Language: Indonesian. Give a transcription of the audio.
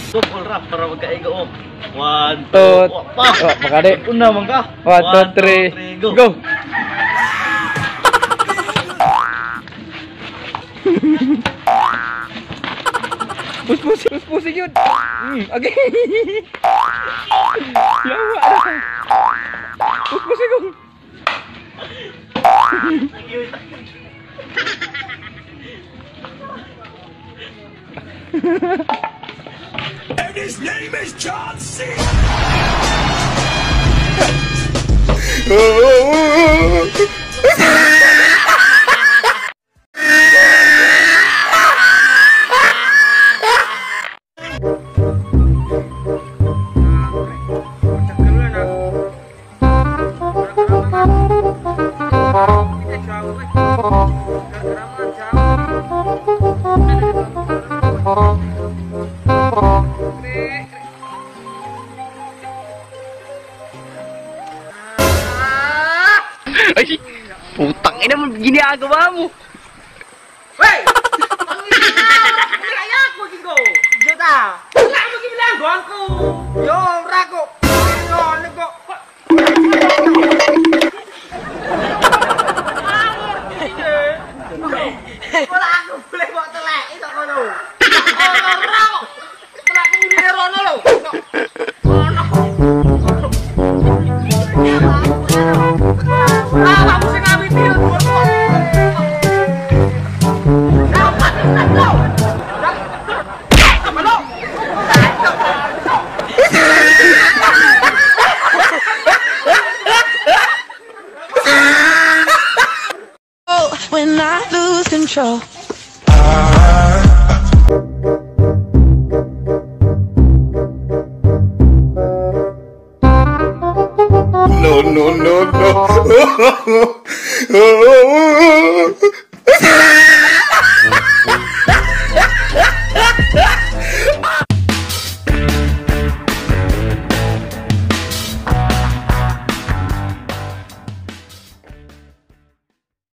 Double rap para magkaiga oh. 1, 2, Tot. pa. Oh, makade. Una man ka. 1, 2, 3, go. Pus yun. Okay. Yawa na. Pus yun. And his name is John C. Ay, putang ina mo, ginagawa mo. Wey! Ang kaya ko gigo. Juta. Wala mo gibilang ko. Yo, rago. Yo, nego. Wala ako boleh bawa telek itu kono. Rago. Telek ku ngene rono lho. Aku sing ngambil dia. When I lose control. No.